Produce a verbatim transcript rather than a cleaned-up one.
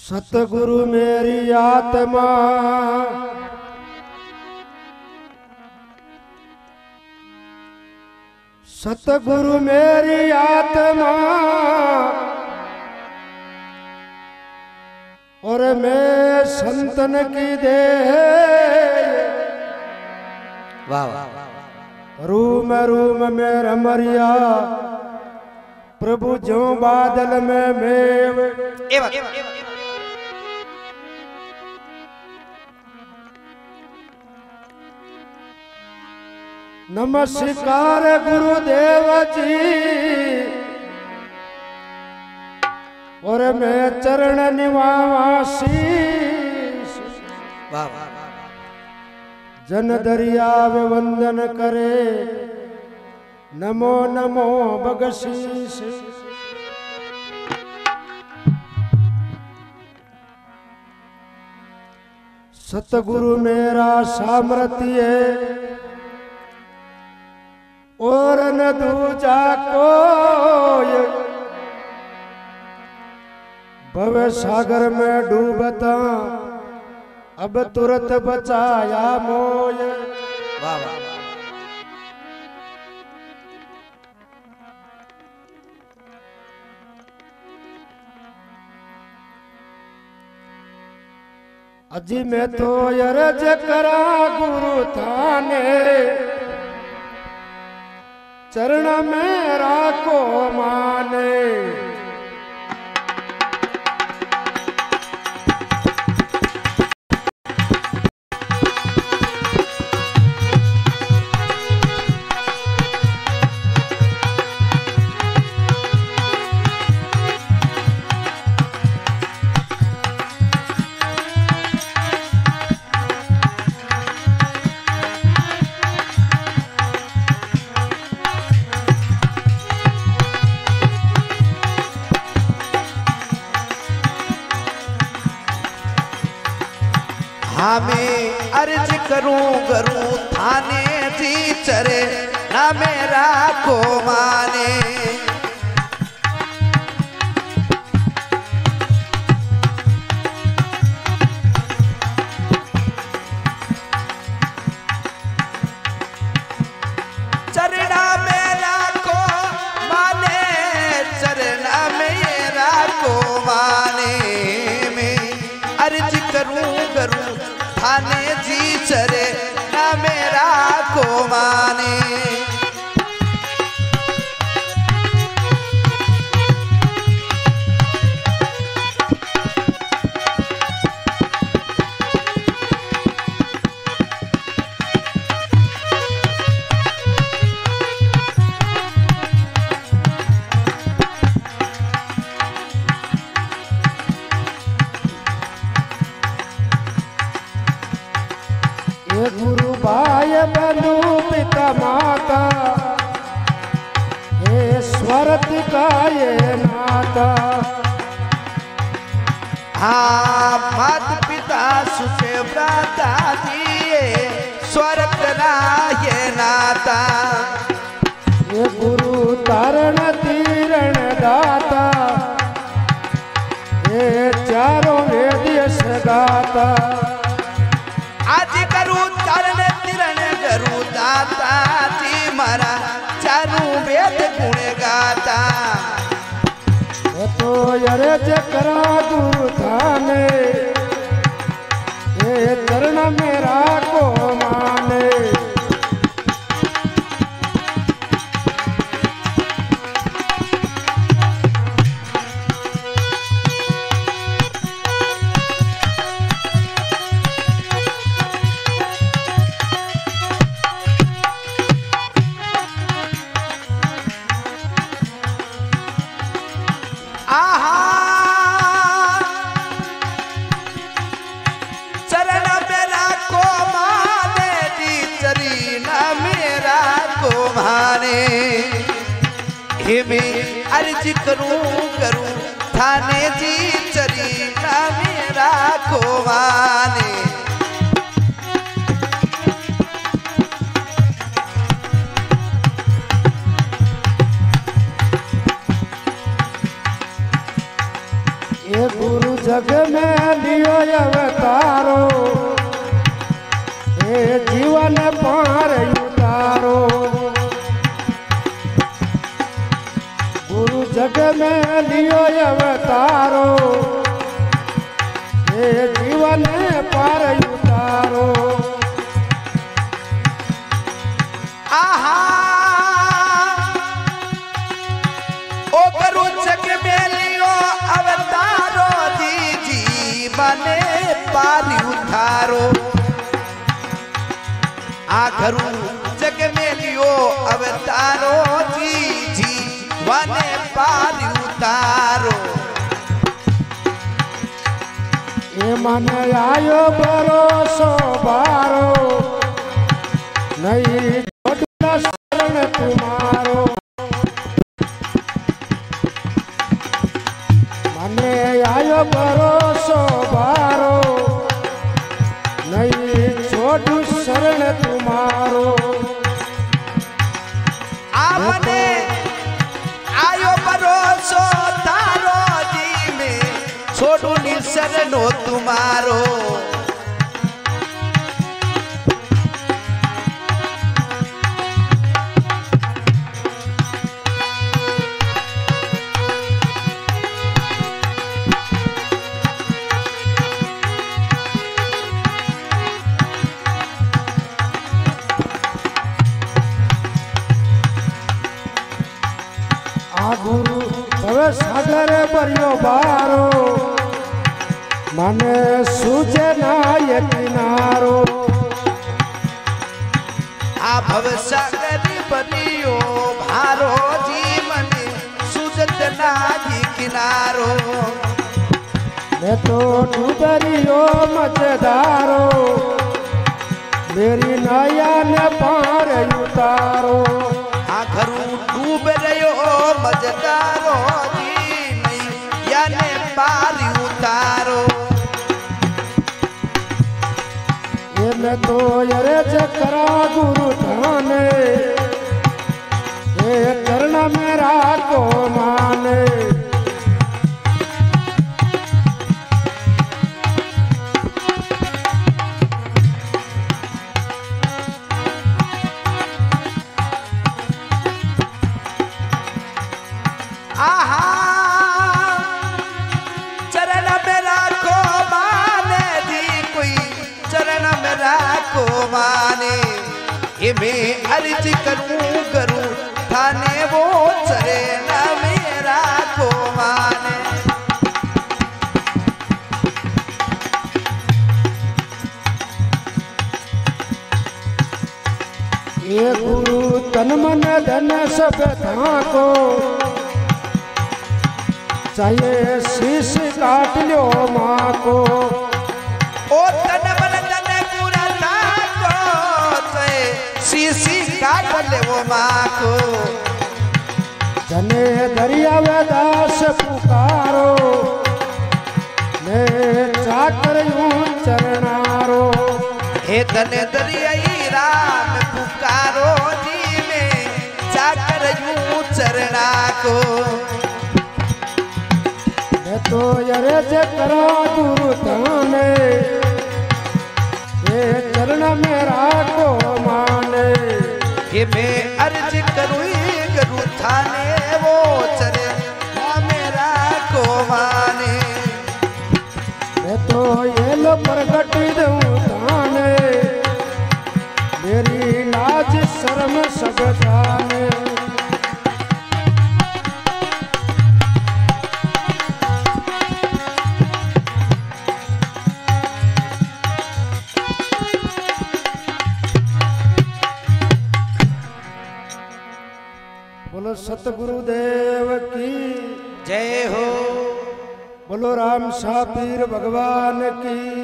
सतगुरु मेरी आत्मा सतगुरु मेरी आत्मा और मैं संतन की देह। वाह वाह। रूम रूम में रमरिया प्रभु जो बादल में मेव। नमस्कार गुरुदेव जी और मैं चरण निवासी। वाह वाह। जन दरिया वंदन करे नमो नमो बगशीस। सतगुरु मेरा सामर्थ्य है और न दूजा कोई। भव सागर में डूबता अब तुरंत बचाया मोय। वाह वाह। अजी मैं तो अरज करा गुरु थाने चरण मेरा को माने। मैं अर्ज करूं गुरु थाने जी चरे ना मेरा को माने। चरना मेरा को माने चरना मेरा को माने। मैं अर्ज करूं गुरु थाने जी चरे ना मेरा को माने। गुरु भाई बंधु पिता माता हे स्वरत का ये नाता। हाँ मात पिता सुखे व्रता दिए स्वर्ग का ये नाता। ये गुरु तारण तीरण दाता ये चारों वेद सगाता। आज करूं चरण तिरण करूं दाता जी मारा चारू वेद गुण गाता। तो अरज करा गुरु थाने ये चरण मेरा को माने। में अर्ज करूं करूं थाने जी चली ना मेरा खोवाने। ये गुरु जग में लियो अवतारो ए जीवन पार उतारो गुरु जग में लियो अवतारो ए जीवन पार उतारो आहा ओ गुरु जग में लियो अवतारो जी जीवन पार उतारो आ गुरु जग में लियो अवतारो जी जीवन पार उतारो ए मन आयो भरोसो बारो नहीं छोड़ना शरण तुम्हारो मने आयो भरोसो बारो नहीं छोड़ू शरण तुम्हारो आ मने आयो भरोसो तारो जी में छोड़ू नी शरणो तुम्हारो गुरु भव सागर बरियो बारो मने सूझे ना ये किनारो आ भव सागर बरियो भारो जी मने सूझत ना ही किनारो मैं तो डूबरियो मजेदारो मेरी नया ने पार उतारो आ घरू डूब रयो मजेदारो जी नहीं याने पार उतारो ये मैं तो यरे चकरा गुरु ठाने ये करना मेरा को माने आहा चरण मेरा को माने जी कोई चरण मेरा को माने ये मैं अर्ज करूं करूं थाने वो चरण मेरा को माने ये गुरु तन मन धन सब को चाहिए शीश काट लो माँ को ओ तन मन धन पूरा को चाहिए शीशी काट ले वो माँ को जने दरिया दास पुकारो मैं चाकर यूं चरनारो हे तने दरियाई राम पुकारो जी में चाकर यूं चरना को मैं तो यरे चकरा गुरु थाने ये चरण मेरा को माने ये मैं अर्ज करूं गुरु थाने वो चरना मेरा को माने मैं तो ये लो प्रगट दूं थाने मेरी लाज शर्म सब जाने बोलो सतगुरुदेव की जय हो बोलो राम शाह पीर भगवान की